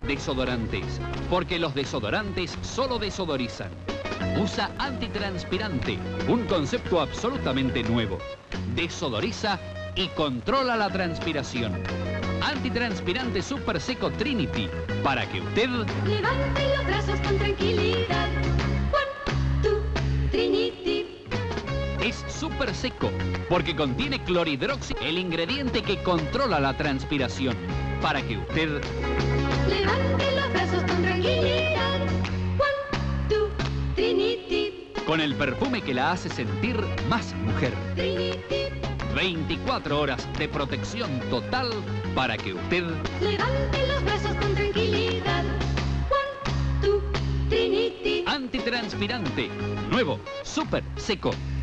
Desodorantes, porque los desodorantes solo desodorizan. Usa antitranspirante, un concepto absolutamente nuevo. Desodoriza y controla la transpiración. Antitranspirante Super Seco Trinity, para que usted levante los brazos con tranquilidad. 1, 2, Trinity. Es súper seco, porque contiene clorhidróxido, el ingrediente que controla la transpiración, para que usted levante los brazos con tranquilidad. 1, 2, Trinity. con el perfume que la hace sentir más mujer. Trinity. 24 horas de protección total para que usted levante los brazos con tranquilidad. 1, 2, Trinity. Antitranspirante, nuevo, súper seco.